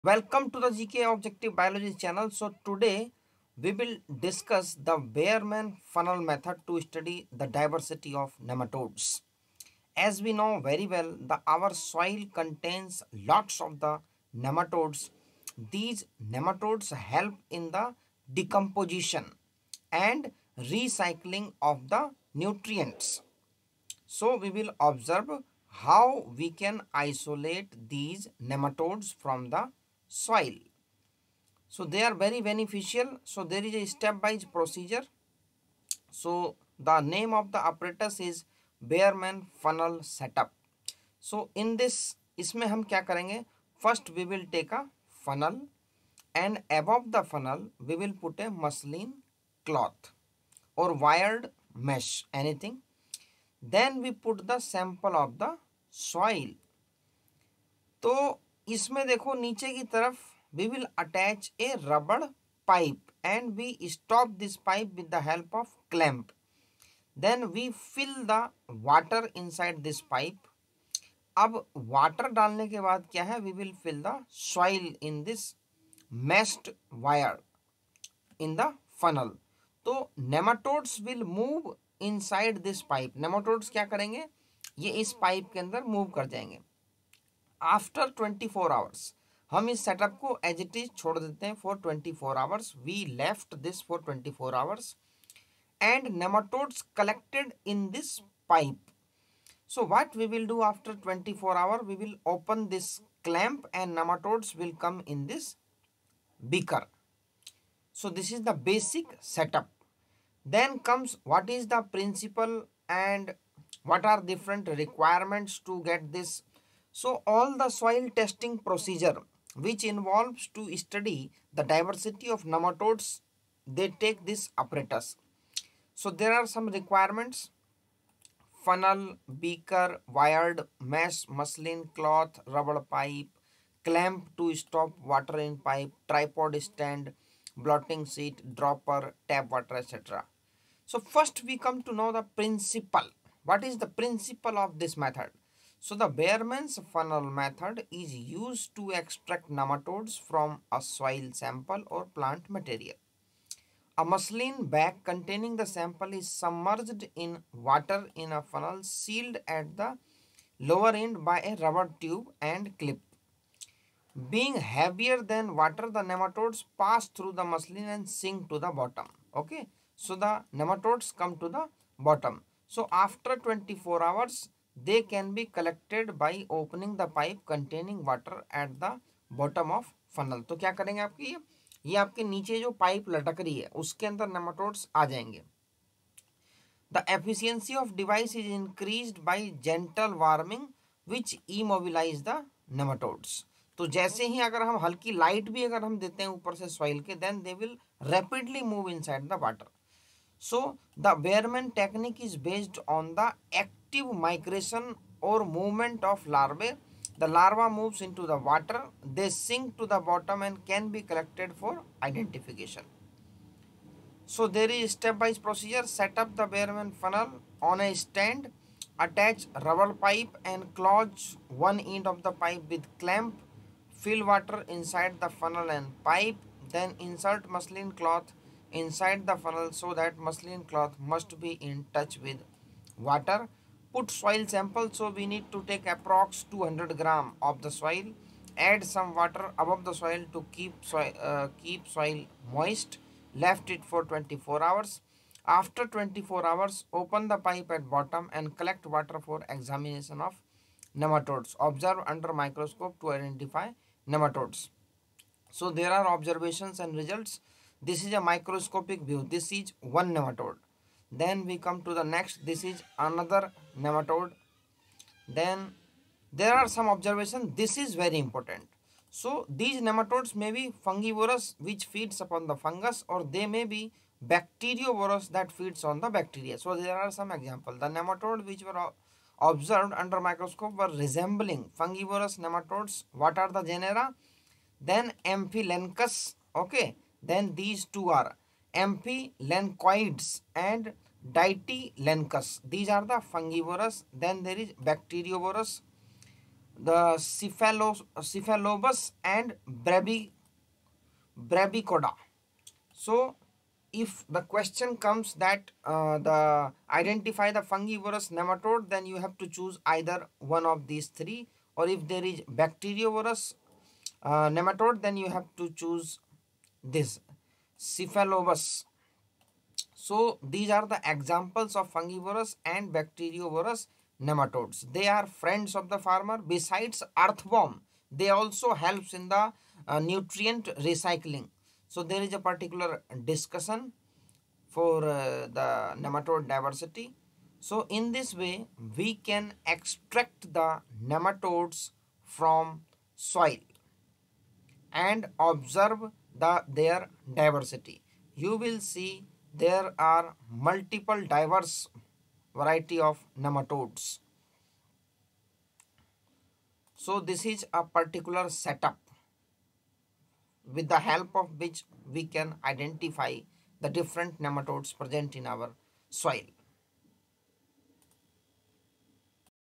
Welcome to the GK Objective Biology channel. So today we will discuss the Baermann Funnel Method to study the diversity of nematodes. As we know very well, our soil contains lots of the nematodes. These nematodes help in the decomposition and recycling of the nutrients. So we will observe how we can isolate these nematodes from the soil. So they are very beneficial. So there is a step-wise procedure. So the name of the apparatus is Baermann Funnel Setup. So in this, इसमें हम क्या करेंगे? First we will take a funnel and above the funnel we will put a muslin cloth or wired mesh, anything. Then we put the sample of the soil. तो इसमें देखो नीचे की तरफ we will attach a rubber pipe and we stop this pipe with the help of clamp. Then we fill the water inside this pipe. अब water डालने के बाद क्या है? We will fill the soil in this meshed wire in the funnel. तो nematodes will move inside this pipe. nematodes क्या करेंगे? ये इस पाइप के अंदर मूव कर जाएंगे. आफ्टर 24 आवर्स हम इस सेटअप को एज इट इज छोड़ देते हैं for 24 hours. We left this for 24 hours and nematodes collected in this pipe. So what we will do after 24 hours? We will open this clamp and nematodes will come in this beaker. So this is the basic setup. Then comes what is the principle and what are different requirements to get this. So all the soil testing procedure which involves to study the diversity of nematodes, they take this apparatus. So there are some requirements: funnel, beaker, wired mesh, muslin cloth, rubber pipe, clamp to stop water in pipe, tripod stand, blotting sheet, dropper, tap water, etc. So first we come to know the principle. What is the principle of this method? So the Baermann's funnel method is used to extract nematodes from a soil sample or plant material. A muslin bag containing the sample is submerged in water in a funnel sealed at the lower end by a rubber tube and clip. Being heavier than water, the nematodes pass through the muslin and sink to the bottom. Okay, so the nematodes come to the bottom. So after 24 hours, they can be collected by opening the pipe containing water at the bottom of funnel. तो क्या करेंगे आपकी ये आपके नीचे जो pipe लटक रही है उसके अंदर nematodes आ जाएंगे. The efficiency of device is increased by gentle warming which immobilize the nematodes. तो जैसे ही अगर हम हल्की लाइट भी अगर हम देते हैं ऊपर से सॉइल के, then they will rapidly move inside the water. So the Baermann technique is based on the active migration और movement of larvae. The larva moves into the water, they sink to the bottom and can be collected for identification. So there is step-wise procedure. Set up the Baermann funnel on a stand. Attach rubber pipe and close one end of the pipe with clamp. Fill water inside the funnel and pipe. Then insert muslin cloth inside the funnel so that muslin cloth must be in touch with water. Put soil sample. So we need to take approx 200 gram of the soil. Add some water above the soil to keep soil moist. Left it for 24 hours. After 24 hours, open the pipe at bottom and collect water for examination of nematodes. Observe under microscope to identify nematodes. So there are observations and results. This is a microscopic view. This is one nematode. Then we come to the next. This is another nematode. Then there are some observations. This is very important. So these nematodes may be fungivorous which feeds upon the fungus, or they may be bacteriovorous that feeds on the bacteria. So there are some examples. The nematode which were observed under microscope were resembling fungivorous nematodes. What are the genera? Then Amphilencus. Okay. Then these two are Amphilencoids and Ditilencus. These are the fungivorous. Then there is bacteriovorous. the Cephalobus and Brabicoda. So if the question comes that the identify the fungivorous nematode, then you have to choose either one of these three, or if there is bacteriovorous nematode, then you have to choose this Cephalobus. So these are the examples of fungivorous and bacteriovorous nematodes. They are friends of the farmer. Besides earthworm, they also helps in the nutrient recycling. So there is a particular discussion for the nematode diversity. So in this way, we can extract the nematodes from soil and observe their diversity. You will see there are multiple diverse variety of nematodes. So this is a particular setup with the help of which we can identify the different nematodes present in our soil.